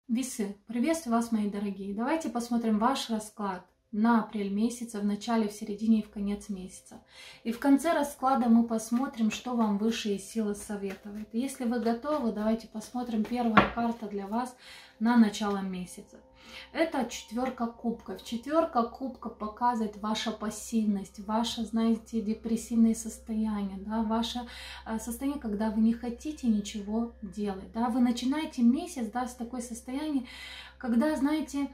Весы, приветствую вас, мои дорогие. Давайте посмотрим ваш расклад на апрель месяца, в начале, в середине и в конец месяца. И в конце расклада мы посмотрим, что вам высшие силы советуют. Если вы готовы, давайте посмотрим первая карта для вас на начало месяца. Это четверка кубков. Четверка кубков показывает ваша пассивность, ваше, знаете, депрессивное состояние, да, ваше состояние, когда вы не хотите ничего делать, да, вы начинаете месяц, да, с такой состояния, когда, знаете,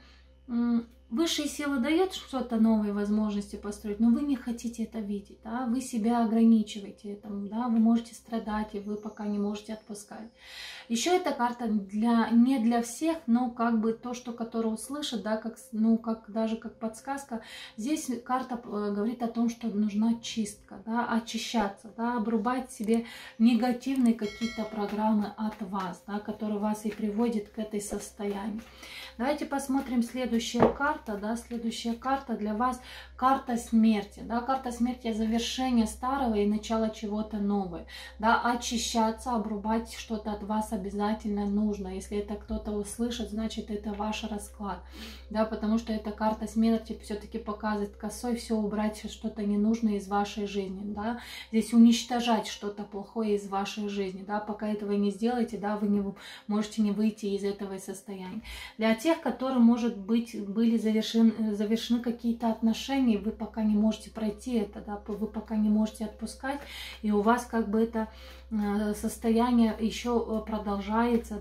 высшие силы дают что-то новые возможности построить, но вы не хотите это видеть, да, вы себя ограничиваете этому, да, вы можете страдать, и вы пока не можете отпускать. Еще эта карта не для всех, но как бы то, что которое услышит, да, даже как подсказка. Здесь карта говорит о том, что нужна чистка, да, очищаться, да, обрубать себе негативные какие-то программы от вас, да, которые вас и приводят к этой состоянию. Давайте посмотрим следующая карта, да, следующая карта для вас карта смерти, да, карта смерти — завершение старого и начало чего-то нового, да, очищаться, обрубать что-то от вас обязательно нужно. Если это кто-то услышит, значит это ваш расклад, да, потому что эта карта смерти все-таки показывает косой все убрать, что-то ненужное из вашей жизни, да, здесь уничтожать что-то плохое из вашей жизни, да, пока этого не сделаете, да, вы не можете не выйти из этого состояния. Для тех, которые, может быть, были завершены какие-то отношения, вы пока не можете пройти это, да, вы пока не можете отпускать, и у вас как бы это состояние еще продолжается,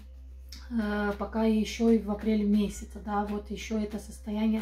да, пока еще и в апреле месяце, да, вот еще это состояние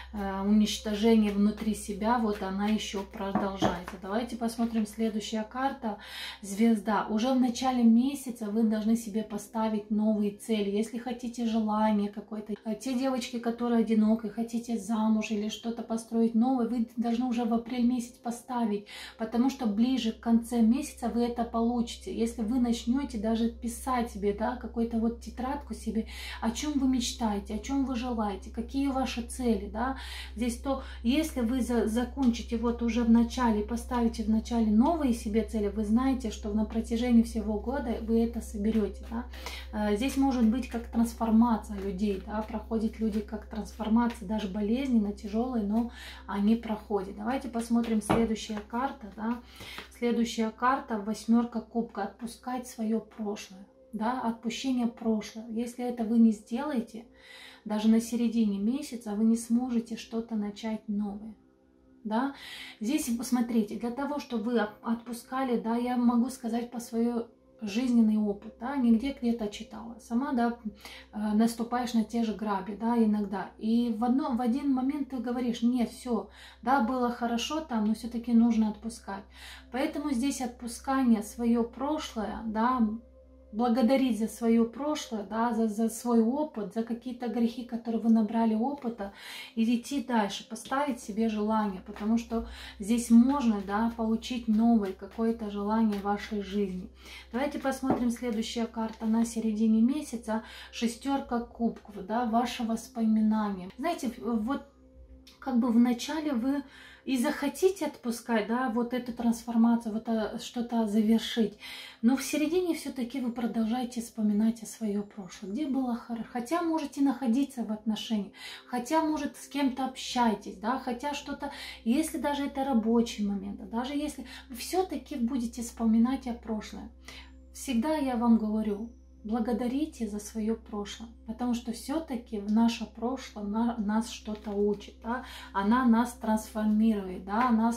уничтожения внутри себя, вот она еще продолжается. Давайте посмотрим следующая карта, звезда. Уже в начале месяца вы должны себе поставить новые цели, если хотите желание какое-то. Те девочки, которые одиноки, хотите замуж или что-то построить новое, вы должны уже в апрель месяц поставить, потому что ближе к концу месяца вы это получите. Если вы начнете даже писать себе, да, какой-то вот тетрадку себе, о чем вы мечтаете, о чем вы желаете, какие ваши цели, да. Здесь то, если вы закончите вот уже в начале, поставите в начале новые себе цели, вы знаете, что на протяжении всего года вы это соберете, да. Здесь может быть как трансформация людей, да, проходят люди как трансформация, даже болезненно, тяжелые, но они проходят. Давайте посмотрим следующая карта, да. Следующая карта — восьмерка кубка, отпускать свое прошлое. Да, отпущение прошлого. Если это вы не сделаете, даже на середине месяца вы не сможете что-то начать новое. Да? Здесь, посмотрите, для того, чтобы вы отпускали, да, я могу сказать по своему жизненный опыт, да, нигде где-то читала. Сама, да, наступаешь на те же грабли, да, иногда. И в один момент ты говоришь: нет, все, да, было хорошо там, но все-таки нужно отпускать. Поэтому здесь отпускание свое прошлое, да, благодарить за свое прошлое, да, за свой опыт, за какие-то грехи, которые вы набрали опыта, и идти дальше, поставить себе желание, потому что здесь можно, да, получить новое какое-то желание в вашей жизни. Давайте посмотрим следующая карта на середине месяца, шестерка кубков, да, ваше воспоминание. Знаете, вот как бы в начале вы и захотите отпускать, да, вот эту трансформацию, вот что-то завершить, но в середине все-таки вы продолжаете вспоминать о своем прошлом, где было хорошо, хотя можете находиться в отношениях, хотя, может, с кем-то общаетесь, да, хотя что-то, если даже это рабочий момент, даже если вы все-таки будете вспоминать о прошлом, всегда я вам говорю: благодарите за свое прошлое, потому что все-таки в наше прошлое нас что-то учит, да? Она нас трансформирует, да? нас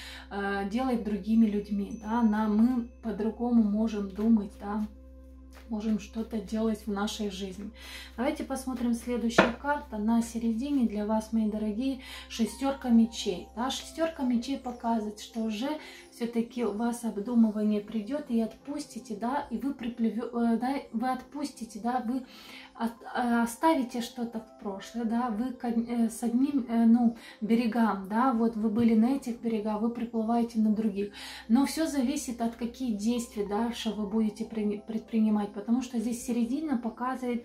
делает другими людьми, да? Мы по-другому можем думать, да? Можем что-то делать в нашей жизни. Давайте посмотрим следующая карта на середине для вас, мои дорогие, шестерка мечей. Да? Шестерка мечей показывает, что уже все-таки у вас обдумывание придет и отпустите, да, и вы вы отпустите, да, вы оставите что-то в прошлое, да, вы с одним, берегам, да, вот вы были на этих берегах, вы приплываете на других, но все зависит от какие действия дальше вы будете предпринимать, потому что здесь середина показывает,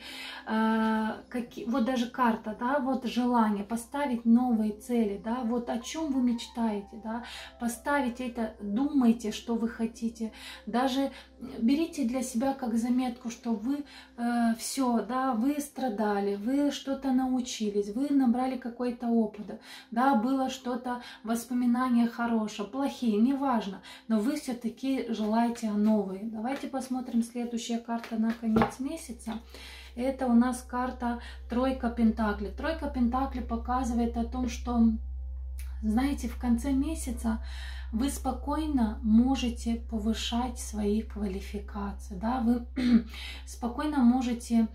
вот даже карта, да, вот желание поставить новые цели, да, вот о чем вы мечтаете, да, поставить это думайте, что вы хотите, даже берите для себя как заметку, что вы все, да, вы страдали, вы что-то научились, вы набрали какой-то опыт, да, было что-то, воспоминания хорошие, плохие, неважно, но вы все-таки желаете новые. Давайте посмотрим следующая карта на конец месяца. Это у нас карта Тройка Пентаклей. Тройка Пентаклей показывает о том, что, знаете, в конце месяца вы спокойно можете повышать свои квалификации, да, вы спокойно можете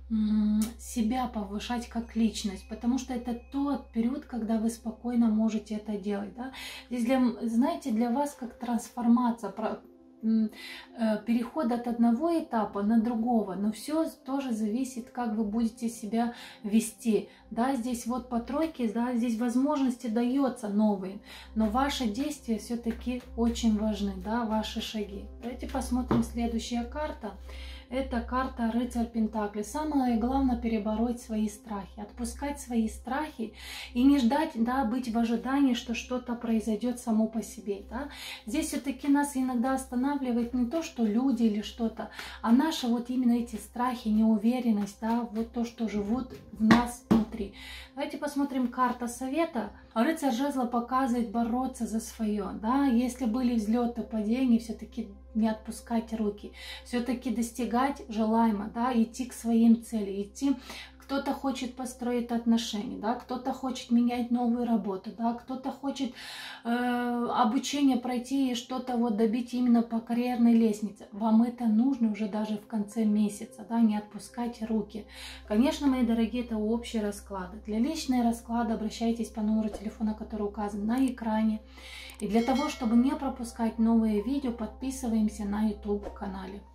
себя повышать как личность, потому что это тот период, когда вы спокойно можете это делать, да. Здесь, знаете, для вас как трансформация, переход от одного этапа на другого, но все тоже зависит, как вы будете себя вести, да, здесь вот по тройке, да, здесь возможности дается новые, но ваши действия все-таки очень важны, да, ваши шаги. Давайте посмотрим следующая карта. Это карта Рыцарь Пентаклей. Самое главное — перебороть свои страхи, отпускать свои страхи и не ждать, да, быть в ожидании, что что-то произойдет само по себе. Да. Здесь все-таки нас иногда останавливает не то, что люди или что-то, а наши вот именно эти страхи, неуверенность, да, вот то, что живут в нас внутри. Давайте посмотрим карта Совета. Рыцарь Жезла показывает бороться за свое. Да. Если были взлеты, падения, все-таки не отпускать руки, все-таки достигать желаемого, да, идти к своим целям, идти. Кто-то хочет построить отношения, да, кто-то хочет менять новую работу, да, кто-то хочет обучение пройти и что-то вот добить именно по карьерной лестнице. Вам это нужно уже даже в конце месяца, да, не отпускайте руки. Конечно, мои дорогие, это общие расклады. Для личного расклада обращайтесь по номеру телефона, который указан на экране. И для того, чтобы не пропускать новые видео, подписываемся на YouTube канале.